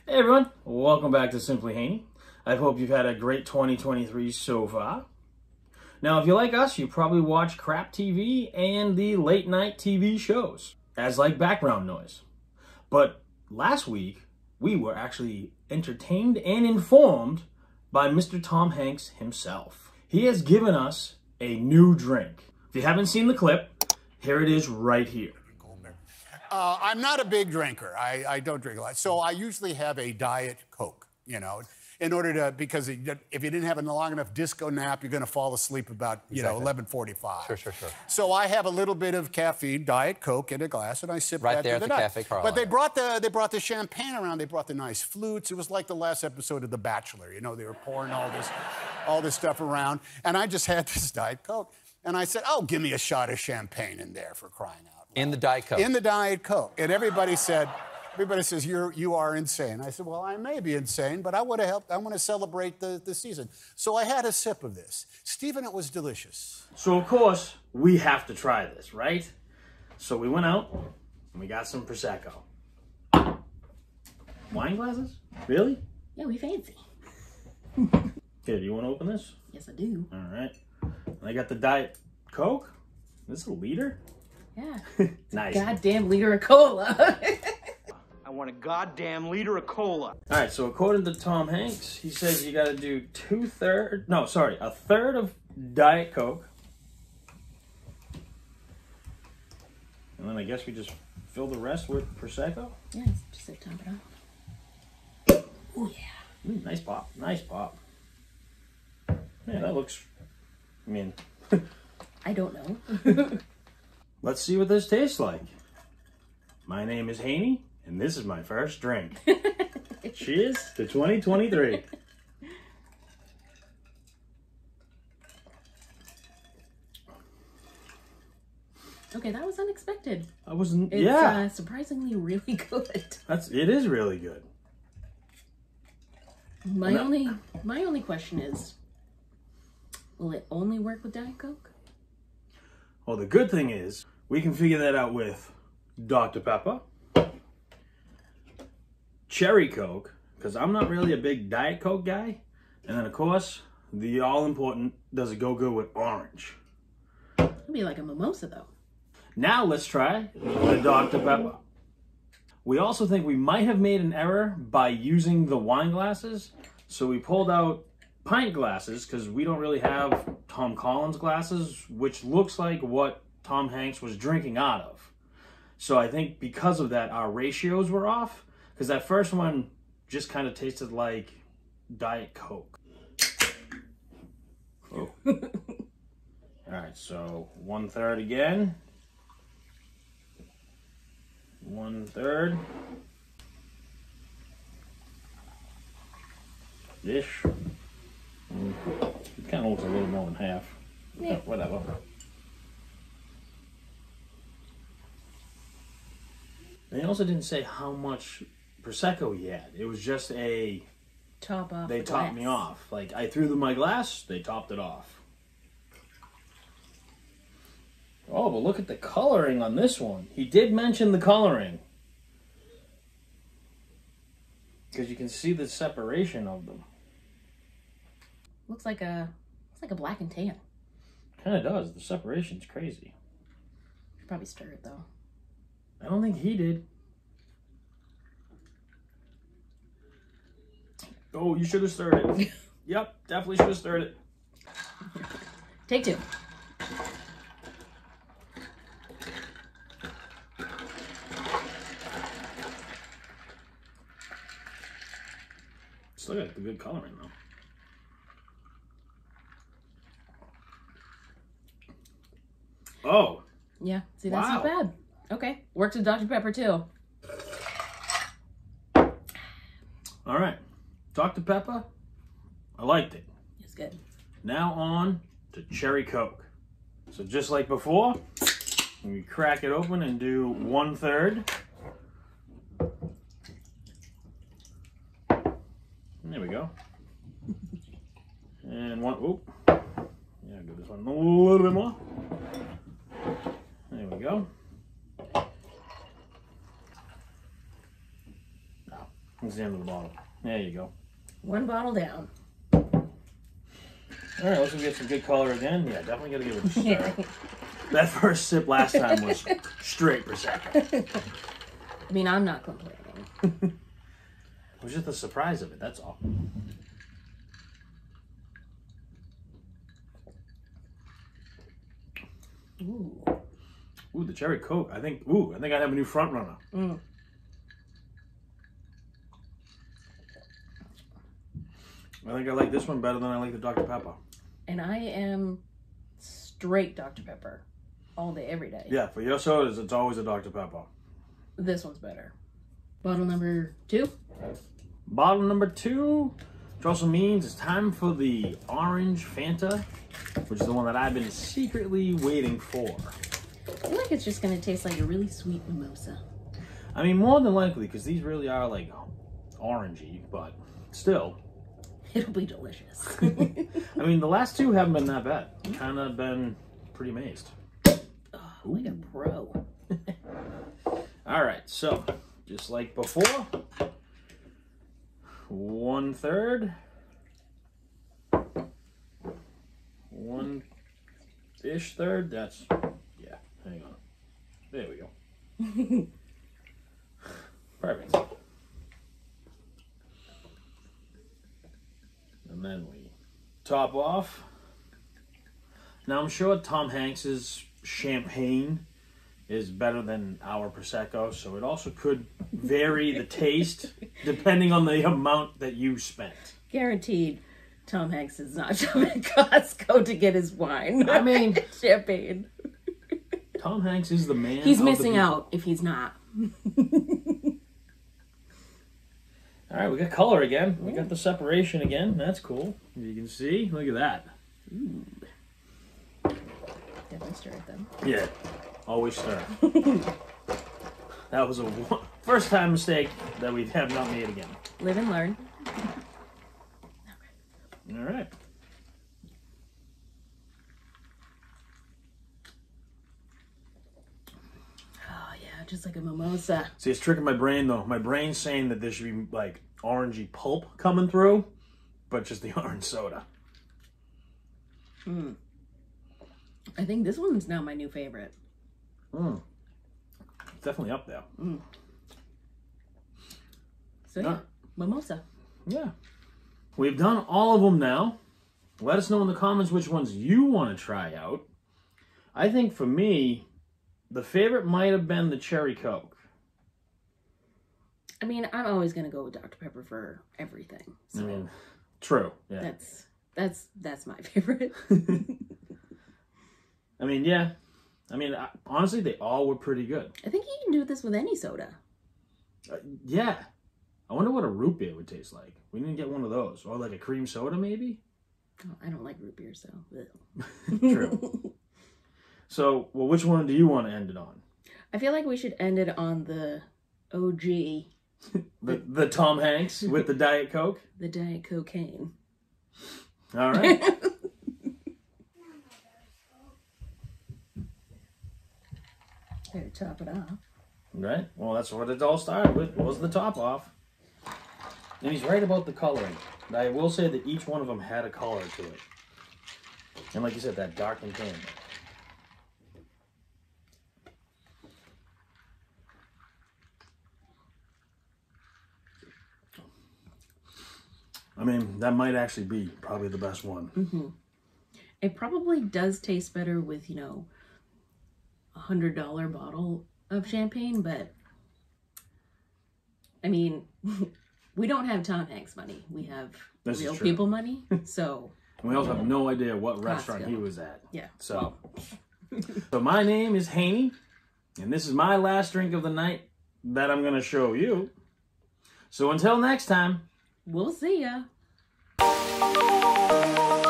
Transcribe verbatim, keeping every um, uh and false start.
Hey everyone, welcome back to Simply Haney. I hope you've had a great twenty twenty-three so far. Now, if you like us, you probably watch crap T V and the late night T V shows as like background noise. But last week, we were actually entertained and informed by Mister Tom Hanks himself. He has given us a new drink. If you haven't seen the clip, here it is right here. Uh, I'm not a big drinker. I, I don't drink a lot. So I usually have a Diet Coke, you know, in order to, because if you didn't have a long enough disco nap, you're going to fall asleep about, you exactly. know, eleven forty-five. Sure, sure, sure. So I have a little bit of caffeine, Diet Coke in a glass, and I sip right that there at the, the night. Cafe Carl. But they brought the they brought the champagne around. They brought the nice flutes. It was like the last episode of The Bachelor. You know, they were pouring all this, all this stuff around, and I just had this Diet Coke, and I said, "Oh, give me a shot of champagne in there for crying out." In the Diet Coke. In the Diet Coke. And everybody said, everybody says, You're, you are insane. I said, well, I may be insane, but I want to help. I want to celebrate the, the season. So I had a sip of this. Stephen, it was delicious. So, of course, we have to try this, right? So we went out and we got some Prosecco. Wine glasses? Really? Yeah, we fancy. Here, do you want to open this? Yes, I do. All right. I got the Diet Coke. This is a liter? Yeah. Nice. Goddamn liter of cola. I want a goddamn liter of cola. All right, so according to Tom Hanks, he says you got to do two thirds, no, sorry, a third of Diet Coke. And then I guess we just fill the rest with Prosecco. Yeah, just so top it off. Oh, yeah. Mm, nice pop, nice pop. Yeah, that looks, I mean. I don't know. Let's see what this tastes like. My name is Haney, and this is my first drink. Cheers to twenty twenty-three. Okay, that was unexpected. I wasn't, It's, yeah. uh, surprisingly really good. That's, it is really good. My No. only, my only question is, will it only work with Diet Coke? Well, the good thing is, we can figure that out with Doctor Pepper, Cherry Coke, because I'm not really a big Diet Coke guy, and then, of course, the all-important, does it go good with orange? It'd be like a mimosa, though. Now let's try the Doctor Pepper. We also think we might have made an error by using the wine glasses, so we pulled out pint glasses, because we don't really have Tom Collins glasses, which looks like what Tom Hanks was drinking out of. So I think because of that, our ratios were off, because that first one just kind of tasted like Diet Coke. Oh. All right, so one third again. One third. Ish. Mm. It kind of looks a little more than half. Yeah. Oh, whatever. They also didn't say how much Prosecco he had. It was just a... Top off They the topped glass. me off. Like, I threw them my glass, they topped it off. Oh, but look at the coloring on this one. He did mention the coloring. Because you can see the separation of them. Looks like a, looks like a black and tan. Kind of does. The separation's crazy. Should probably stir it, though. I don't think he did. Oh, you should have stirred it. Yep, definitely should have stirred it. Take two. Still got the good coloring, though. Oh. Yeah, see, that's Wow. not bad. Okay, works with Doctor Pepper, too. All right. Doctor Pepper, I liked it. It's good. Now on to Cherry Coke. So just like before, we crack it open and do one third. There we go. And one, oop. Yeah, do this one a little bit more. There we go. That's the end of the bottle. There you go. One bottle down. All right, let's get some good color again. Yeah, definitely got to give it a stir. That first sip last time was straight Prosecco. I mean, I'm not complaining. It was just the surprise of it, that's all. Ooh. Ooh, the cherry Coke. I think, ooh, I think I have a new front runner. Mm. I think I like this one better than I like the Doctor Pepper. And I am straight Doctor Pepper. All day, every day. Yeah, for your sodas, it's always a Doctor Pepper. This one's better. Bottle number two. Bottle number two, which also means it's time for the orange Fanta, which is the one that I've been secretly waiting for. I feel like it's just going to taste like a really sweet mimosa. I mean, more than likely, because these really are like orangey, but still. It'll be delicious. I mean, the last two haven't been that bad. Kind of been pretty amazed. Oh, like a pro. All right, so just like before, one third, one ish third. That's, yeah, hang on. There we go. Perfect. And then we top off. Now I'm sure Tom Hanks's champagne is better than our Prosecco, so it also could vary the taste depending on the amount that you spent. Guaranteed, Tom Hanks is not shopping at Costco to get his wine. I mean, champagne. Tom Hanks is the man. He's of the missing people. out if he's not. All right, we got color again. We got the separation again. That's cool. You can see. Look at that. Ooh. Definitely stir it though. Yeah, always stir. That was a one, first time mistake that we have not made again. Live and learn. All right. Oh yeah, just like a mimosa. See, it's tricking my brain though. My brain's saying that there should be like orangey pulp coming through, but just the orange soda. Hmm. I think this one's now my new favorite. Mm. It's definitely up there. Mm. So yeah, mimosa. Yeah. We've done all of them now. Let us know in the comments which ones you want to try out. I think for me, the favorite might have been the Cherry Coke. I mean, I'm always gonna go with Doctor Pepper for everything. So I mean, true. Yeah. that's that's that's my favorite. I mean, yeah. I mean, I, honestly, they all were pretty good. I think you can do this with any soda. Uh, yeah. I wonder what a root beer would taste like. We didn't get one of those. Or like a cream soda, maybe? Oh, I don't like root beer, so. True. So, well, which one do you want to end it on? I feel like we should end it on the O G. The, the Tom Hanks with the Diet Coke? The Diet Cocaine. All right. Here, top it off. Right. Well, that's what it all started with, was the top off. And he's right about the coloring. I will say that each one of them had a color to it. And like you said, that dark and tan. I mean, that might actually be probably the best one. Mm-hmm. It probably does taste better with, you know, a hundred dollar bottle of champagne, but I mean, we don't have Tom Hanks money. We have This real is true. people money. So And we also have no idea what restaurant Costco. he was at. yeah. So, so my name is Haney, and this is my last drink of the night that I'm going to show you. So until next time. We'll see ya.